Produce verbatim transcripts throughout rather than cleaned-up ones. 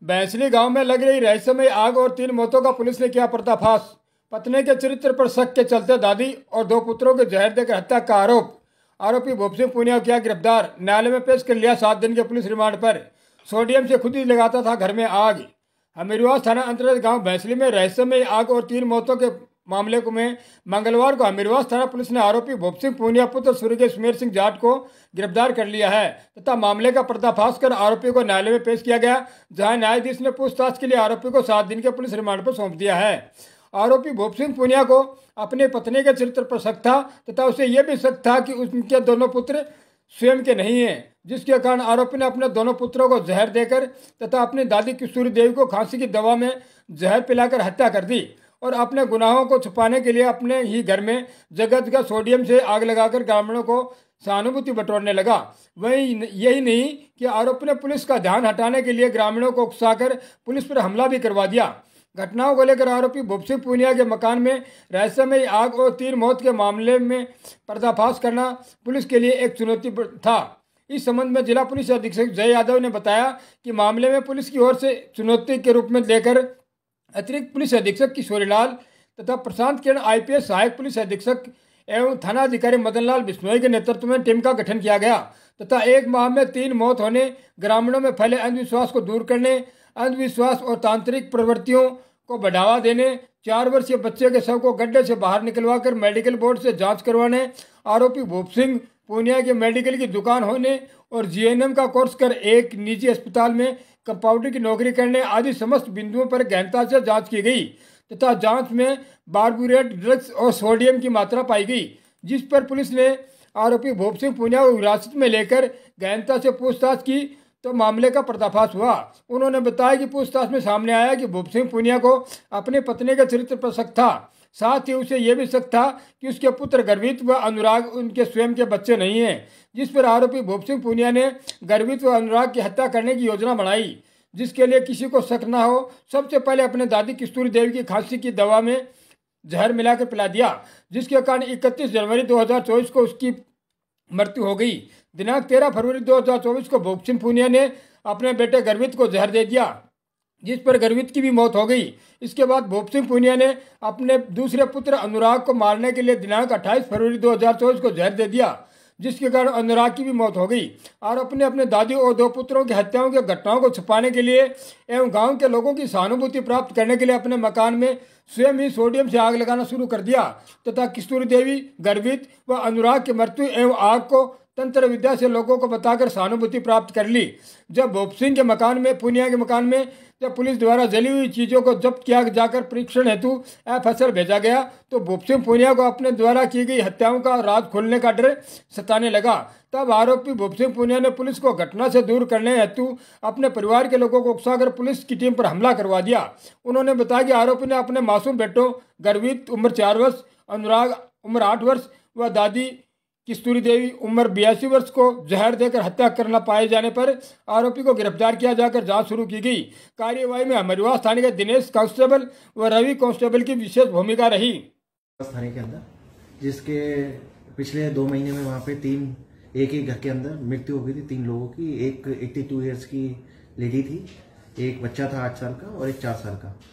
बैंसली गांव में लग रही रहस्यमय आग और तीन मौतों का पुलिस ने किया पर्दाफाश। पत्नी के चरित्र पर शक के चलते दादी और दो पुत्रों के जहर देकर हत्या का आरोप। आरोपी भूप सिंह पूनिया को किया गिरफ्तार, न्यायालय में पेश कर लिया सात दिन के पुलिस रिमांड पर। सोडियम से खुद ही लगाता था घर में आग। हमीरवास थाना अंतर्गत गांव बैंसली में रहस्यमय आग और तीन मौतों के मामले को में मंगलवार को हमीरवास थाना पुलिस ने आरोपी भूप सिंह पूनिया पुत्र सूर्य सुमेर सिंह जाट को गिरफ्तार कर लिया है तथा मामले का पर्दाफाश कर आरोपी को न्यायालय में पेश किया गया, जहां न्यायाधीश ने पूछताछ के लिए आरोपी को सात दिन के पुलिस रिमांड पर सौंप दिया है। आरोपी भूप सिंह पूनिया को अपनी पत्नी के चरित्र पर शक था तथा उसे यह भी शक था कि उनके दोनों पुत्र स्वयं के नहीं हैं, जिसके कारण आरोपी ने अपने दोनों पुत्रों को जहर देकर तथा अपनी दादी किशोरी देवी को खांसी की दवा में जहर पिलाकर हत्या कर दी और अपने गुनाहों को छुपाने के लिए अपने ही घर में जगह जगह सोडियम से आग लगाकर ग्रामीणों को सहानुभूति बटोरने लगा। वहीं यही नहीं कि आरोपी ने पुलिस का ध्यान हटाने के लिए ग्रामीणों को उकसाकर पुलिस पर हमला भी करवा दिया। घटनाओं को लेकर आरोपी भूप सिंह पूनिया के मकान में रहस्यमय आग और तीन मौत के मामले में पर्दाफाश करना पुलिस के लिए एक चुनौती था। इस संबंध में जिला पुलिस अधीक्षक जय यादव ने बताया कि मामले में पुलिस की ओर से चुनौती के रूप में लेकर अतिरिक्त पुलिस अधीक्षक किशोरीलाल तथा प्रशांत किरण आईपीएस सहायक पुलिस अधीक्षक एवं थाना अधिकारी मदनलाल बिश्नोई के नेतृत्व में टीम का गठन किया गया तथा एक माह में तीन मौत होने, ग्रामीणों में फैले अंधविश्वास को दूर करने, अंधविश्वास और तांत्रिक प्रवृत्तियों को बढ़ावा देने, चार वर्षीय बच्चे के शव को गड्ढे से बाहर निकलवाकर मेडिकल बोर्ड से जांच करवाने, आरोपी भूप सिंह पूनिया के मेडिकल की दुकान होने और जीएनएम का कोर्स कर एक निजी अस्पताल में कंपाउंडर की नौकरी करने आदि समस्त बिंदुओं पर गहनता से जांच की गई तथा जांच में बार्बुरेट ड्रग्स और सोडियम की मात्रा पाई गई, जिस पर पुलिस ने आरोपी भूप सिंह पूनिया को हिरासत में लेकर गहनता से पूछताछ की तो मामले का पर्दाफाश हुआ। उन्होंने बताया कि पूछताछ में सामने आया कि भूप सिंह पूनिया को अपने पत्नी के चरित्र पर शक था, साथ ही उसे यह भी शक था कि उसके पुत्र गर्वित व अनुराग उनके स्वयं के बच्चे नहीं हैं, जिस पर आरोपी भूप सिंह पूनिया ने गर्वित व अनुराग की हत्या करने की योजना बनाई, जिसके लिए किसी को शक न हो सबसे पहले अपने दादी किशोरी देवी की खांसी की दवा में जहर मिलाकर पिला दिया, जिसके कारण इकतीस जनवरी दो हज़ार चौबीस को उसकी मृत्यु हो गई। दिनांक तेरह फरवरी दो हज़ार चौबीस को भूप सिंह पूनिया ने अपने बेटे गर्वित को जहर दे दिया, जिस पर गर्वित की भी मौत हो गई। इसके बाद भूप सिंह पूनिया ने अपने दूसरे पुत्र अनुराग को मारने के लिए दिनांक अट्ठाईस फरवरी दो हज़ार चौबीस को जहर दे दिया, जिसके कारण अनुराग की भी मौत हो गई। आरोपी ने अपने दादी और दो पुत्रों की हत्याओं की घटनाओं को छुपाने के लिए एवं गांव के लोगों की सहानुभूति प्राप्त करने के लिए अपने मकान में स्वयं ही सोडियम से आग लगाना शुरू कर दिया तथा किशोरी देवी, गर्वित व अनुराग की मृत्यु एवं आग को तंत्र विद्या से लोगों को बताकर सहानुभूति प्राप्त कर ली। जब भूप सिंह के मकान में पूनिया के मकान में जब पुलिस द्वारा जली हुई चीज़ों को जब्त किया जाकर परीक्षण हेतु एफएसएल भेजा गया तो भूप सिंह पूनिया को अपने द्वारा की गई हत्याओं का राज खोलने का डर सताने लगा। तब आरोपी भूप सिंह पूनिया ने पुलिस को घटना से दूर करने हेतु अपने परिवार के लोगों को उकसाकर पुलिस की टीम पर हमला करवा दिया। उन्होंने बताया कि आरोपी ने अपने मासूम बेटों गर्वित उम्र चार वर्ष, अनुराग उम्र आठ वर्ष व दादी किशोरी देवी उम्र बयासी वर्ष को जहर देकर हत्या करना पाए जाने पर आरोपी को गिरफ्तार किया जाकर जांच शुरू की गई। कार्यवाही में हमीरवास थाने के दिनेश कांस्टेबल व रवि कांस्टेबल की विशेष भूमिका रही। थाने के अंदर जिसके पिछले दो महीने में वहाँ पे तीन एक ही घर के अंदर मृत्यु हो गई थी तीन लोगों की। एक एट्टी टू ईयर्स की लेडी थी, एक बच्चा था आठ साल का और एक चार साल का।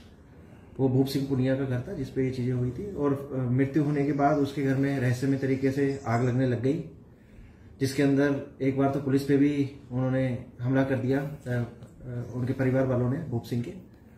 वो भूप सिंह पूनिया का घर था जिसपे ये चीजें हुई थी और मृत्यु होने के बाद उसके घर में रहस्यमय तरीके से आग लगने लग गई, जिसके अंदर एक बार तो पुलिस पे भी उन्होंने हमला कर दिया उनके परिवार वालों ने, भूप सिंह के।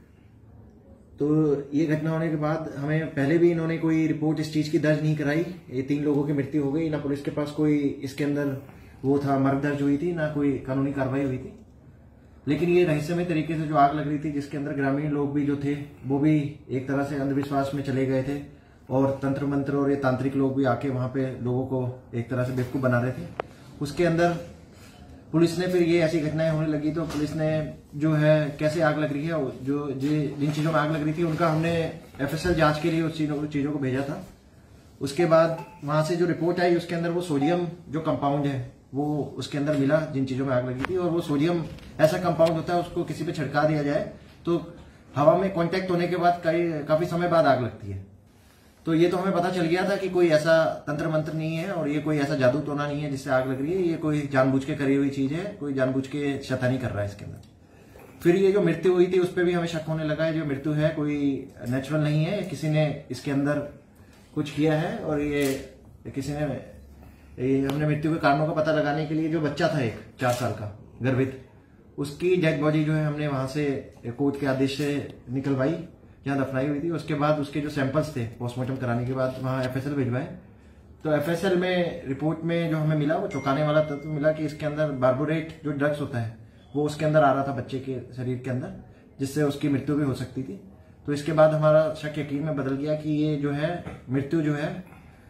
तो ये घटना होने के बाद हमें पहले भी इन्होंने कोई रिपोर्ट इस चीज की दर्ज नहीं कराई। ये तीन लोगों की मृत्यु हो गई, ना पुलिस के पास कोई इसके अंदर वो था मर्ग दर्ज हुई थी, ना कोई कानूनी कार्रवाई हुई थी। लेकिन ये रहस्यमय तरीके से जो आग लग रही थी जिसके अंदर ग्रामीण लोग भी जो थे वो भी एक तरह से अंधविश्वास में चले गए थे और तंत्र मंत्र और ये तांत्रिक लोग भी आके वहां पे लोगों को एक तरह से बेवकूफ बना रहे थे। उसके अंदर पुलिस ने फिर ये ऐसी घटनाएं होने लगी तो पुलिस ने जो है कैसे आग लग रही है, जो जिन चीजों में आग लग रही थी उनका हमने एफएसएल जांच के लिए उस चीजों को भेजा था। उसके बाद वहां से जो रिपोर्ट आई उसके अंदर वो सोडियम जो कंपाउंड है वो उसके अंदर मिला जिन चीजों में आग लगी थी। और वो सोडियम ऐसा कंपाउंड होता है, उसको किसी पे छिड़का दिया जाए तो हवा में कांटेक्ट होने के बाद काफी समय बाद आग लगती है। तो ये तो हमें पता चल गया था कि कोई ऐसा तंत्र मंत्र नहीं है और ये कोई ऐसा जादू टोना नहीं है जिससे आग लग रही है। ये कोई जानबूझ के करी हुई चीज है, कोई जानबूझ के शैतानी कर रहा है इसके अंदर। फिर ये जो मृत्यु हुई थी उस पर भी हमें शक होने लगा है, जो मृत्यु है कोई नेचुरल नहीं है, किसी ने इसके अंदर कुछ किया है। और ये किसी ने ये हमने मृत्यु के कारणों का पता लगाने के लिए जो बच्चा था एक चार साल का गर्भित, उसकी डेड बॉडी जो है हमने वहां से कोर्ट के आदेश से निकलवाई जहां दफनाई हुई थी। उसके बाद उसके जो सैंपल्स थे पोस्टमार्टम कराने के बाद वहां एफएसएल भिजवाए। तो एफएसएल में रिपोर्ट में जो हमें मिला वो चौंकाने वाला तत्व तो मिला कि इसके अंदर बार्बोरेट जो ड्रग्स होता है वो उसके अंदर आ रहा था बच्चे के शरीर के अंदर, जिससे उसकी मृत्यु भी हो सकती थी। तो इसके बाद हमारा शक यकीन में बदल गया कि ये जो है मृत्यु जो है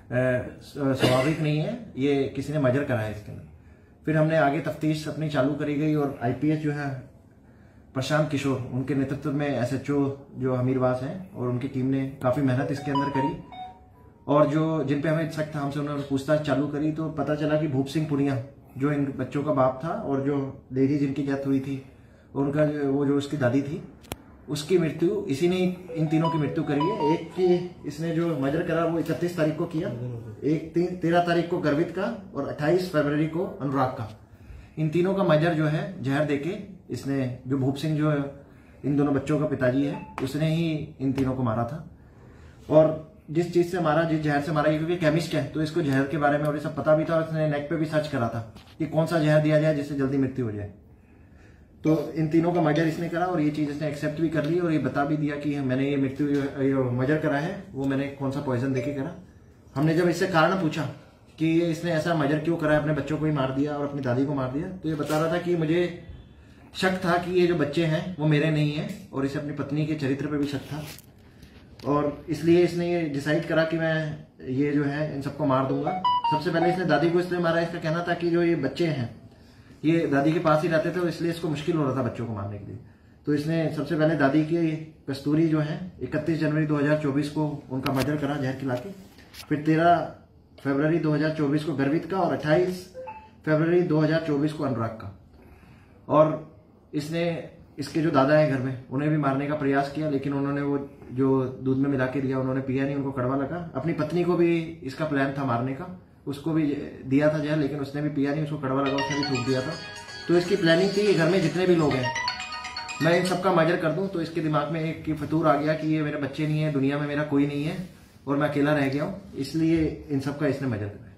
स्वाभाविक नहीं है, ये किसी ने मर्डर करा है इसके अंदर। फिर हमने आगे तफ्तीश अपनी चालू करी गई और आईपीएस जो है प्रशांत किशोर, उनके नेतृत्व में एसएचओ जो हमीरवास हैं और उनकी टीम ने काफी मेहनत इसके अंदर करी। और जो जिन पे हमें शक था हमसे उन्होंने पूछताछ चालू करी तो पता चला कि भूप सिंह पुनिया जो इन बच्चों का बाप था और जो लेडी जिनकी डेथ हुई थी उनका जो वो जो उसकी दादी थी उसकी मृत्यु इसी ने इन तीनों की मृत्यु करी है। एक की इसने जो मर्डर करा वो इकतीस तारीख को किया, एक तेरह तारीख को गर्वित का और अट्ठाईस फरवरी को अनुराग का। इन तीनों का मर्डर जो है जहर देके इसने, जो भूप सिंह जो इन दोनों बच्चों का पिताजी है उसने ही इन तीनों को मारा था। और जिस चीज से मारा, जिस जहर से मारा, क्योंकि केमिस्ट है तो इसको जहर के बारे में और ये सब पता भी था और इसने नेट पे भी सर्च करा था कि कौन सा जहर दिया जाए जिससे जल्दी मृत्यु हो जाए। तो इन तीनों का मर्डर इसने करा और ये चीज इसने एक्सेप्ट भी कर ली और ये बता भी दिया कि मैंने ये मृत्यु ये मर्डर करा है वो मैंने कौन सा पॉइजन देके करा। हमने जब इससे कारण पूछा कि इसने ऐसा मर्डर क्यों करा है, अपने बच्चों को ही मार दिया और अपनी दादी को मार दिया, तो ये बता रहा था कि मुझे शक था कि ये जो बच्चे हैं वो मेरे नहीं है और इसे अपनी पत्नी के चरित्र पर भी शक था और इसलिए इसने ये डिसाइड करा कि मैं ये जो है इन सबको मार दूंगा। सबसे पहले इसने दादी को इसलिए मारा, इसका कहना था कि जो ये बच्चे हैं ये दादी के पास ही रहते थे इसलिए इसको मुश्किल हो रहा था बच्चों को मारने के लिए। तो इसने सबसे पहले दादी की कस्तूरी जो है इकतीस जनवरी दो हज़ार चौबीस को उनका मर्डर करा जहर खिला के। फिर तेरह फरवरी दो हज़ार चौबीस को गर्वित का और अट्ठाईस फरवरी दो हज़ार चौबीस को अनुराग का। और इसने इसके जो दादा है घर में उन्हें भी मारने का प्रयास किया, लेकिन उन्होंने वो जो दूध में मिला के दिया उन्होंने पिया नहीं, उनको कड़वा लगा। अपनी पत्नी को भी इसका प्लान था मारने का, उसको भी दिया था जहर लेकिन उसने भी पिया नहीं, उसको कड़वा लगा, उसने भी थूक दिया था। तो इसकी प्लानिंग थी कि घर में जितने भी लोग हैं मैं इन सबका मर्डर कर दूं। तो इसके दिमाग में एक फतूर आ गया कि ये मेरे बच्चे नहीं है, दुनिया में मेरा कोई नहीं है और मैं अकेला रह गया हूं, इसलिए इन सबका इसने मर्डर करा।